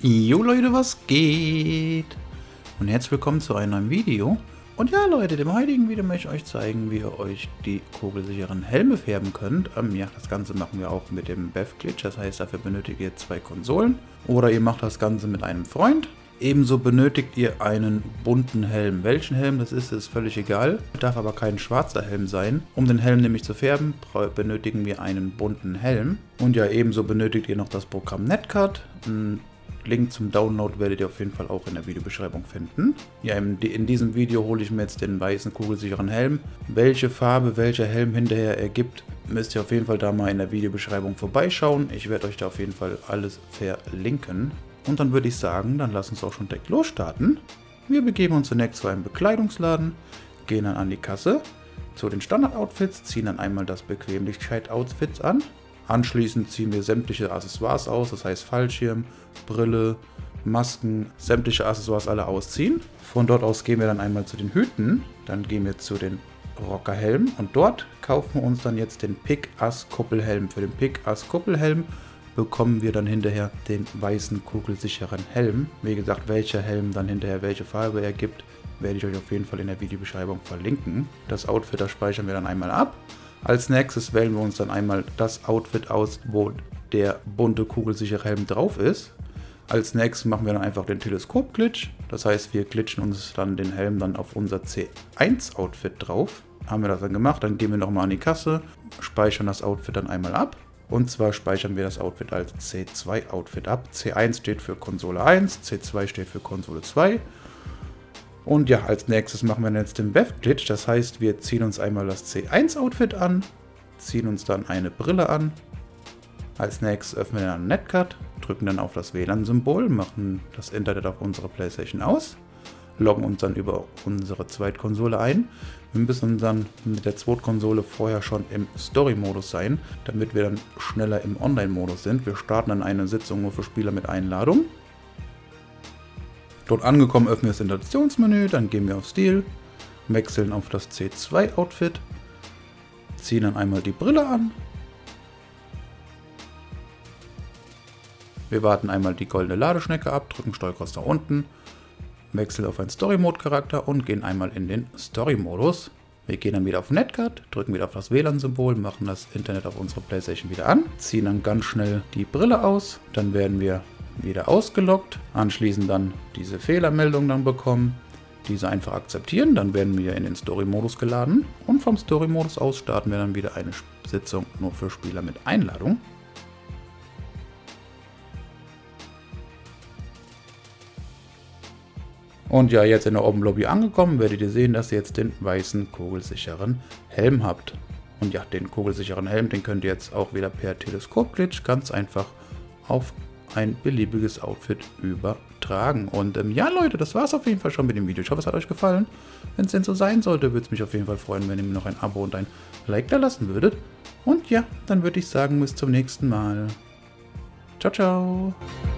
Jo Leute, was geht? Und herzlich willkommen zu einem neuen Video. Und ja Leute, im heutigen Video möchte ich euch zeigen, wie ihr euch die kugelsicheren Helme färben könnt. Ja, das Ganze machen wir auch mit dem BEF-Glitch, das heißt, dafür benötigt ihr 2 Konsolen. Oder ihr macht das Ganze mit einem Freund. Ebenso benötigt ihr einen bunten Helm. Welchen Helm das ist völlig egal. Darf aber kein schwarzer Helm sein. Um den Helm nämlich zu färben, benötigen wir einen bunten Helm. Und ja, ebenso benötigt ihr noch das Programm Netcard. Link zum Download werdet ihr auf jeden Fall auch in der Videobeschreibung finden. Ja, in diesem Video hole ich mir jetzt den weißen kugelsicheren Helm. Welche Farbe welcher Helm hinterher ergibt, müsst ihr auf jeden Fall da mal in der Videobeschreibung vorbeischauen. Ich werde euch da auf jeden Fall alles verlinken. Und dann würde ich sagen, dann lasst uns auch schon direkt losstarten. Wir begeben uns zunächst zu einem Bekleidungsladen, gehen dann an die Kasse, zu den Standard-Outfits, ziehen dann einmal das Bequemlichkeit-Outfit an. Anschließend ziehen wir sämtliche Accessoires aus, das heißt Fallschirm, Brille, Masken, sämtliche Accessoires alle ausziehen. Von dort aus gehen wir dann einmal zu den Hüten, dann gehen wir zu den Rockerhelmen und dort kaufen wir uns dann jetzt den Pick-Ass-Kuppelhelm. Für den Pick-Ass-Kuppelhelm bekommen wir dann hinterher den weißen kugelsicheren Helm. Wie gesagt, welcher Helm dann hinterher welche Farbe ergibt, werde ich euch auf jeden Fall in der Videobeschreibung verlinken. Das Outfit, das speichern wir dann einmal ab. Als nächstes wählen wir uns dann einmal das Outfit aus, wo der bunte kugelsichere Helm drauf ist. Als nächstes machen wir dann einfach den Teleskop-Glitch. Das heißt, wir glitschen uns dann den Helm dann auf unser C1-Outfit drauf. Haben wir das dann gemacht, dann gehen wir nochmal an die Kasse, speichern das Outfit dann einmal ab. Und zwar speichern wir das Outfit als C2-Outfit ab. C1 steht für Konsole 1, C2 steht für Konsole 2. Und ja, als nächstes machen wir jetzt den BEF-Glitch. Das heißt, wir ziehen uns einmal das C1-Outfit an, ziehen uns dann eine Brille an. Als nächstes öffnen wir dann Netcard, drücken dann auf das WLAN-Symbol, machen das Internet auf unserer PlayStation aus, loggen uns dann über unsere Zweitkonsole ein. Wir müssen dann mit der Zweitkonsole vorher schon im Story-Modus sein, damit wir dann schneller im Online-Modus sind. Wir starten dann eine Sitzung nur für Spieler mit Einladung. Dort angekommen öffnen wir das Installationsmenü, dann gehen wir auf Stil, wechseln auf das C2-Outfit, ziehen dann einmal die Brille an. Wir warten einmal die goldene Ladeschnecke ab, drücken Steuerkreuz nach unten, wechseln auf einen Story-Mode-Charakter und gehen einmal in den Story-Modus. Wir gehen dann wieder auf Netcard, drücken wieder auf das WLAN-Symbol, machen das Internet auf unserer PlayStation wieder an, ziehen dann ganz schnell die Brille aus, dann werden wir wieder ausgeloggt, anschließend dann diese Fehlermeldung dann bekommen, diese einfach akzeptieren, dann werden wir in den Story-Modus geladen und vom Story-Modus aus starten wir dann wieder eine Sitzung nur für Spieler mit Einladung. Und ja, jetzt in der Open Lobby angekommen, werdet ihr sehen, dass ihr jetzt den weißen kugelsicheren Helm habt. Und ja, den kugelsicheren Helm, den könnt ihr jetzt auch wieder per Teleskop-Glitch ganz einfach auf ein beliebiges Outfit übertragen. Und ja Leute, das war es auf jeden Fall schon mit dem Video. Ich hoffe, es hat euch gefallen. Wenn es denn so sein sollte, würde es mich auf jeden Fall freuen, wenn ihr mir noch ein Abo und ein Like da lassen würdet. Und ja, dann würde ich sagen, bis zum nächsten Mal. Ciao, ciao.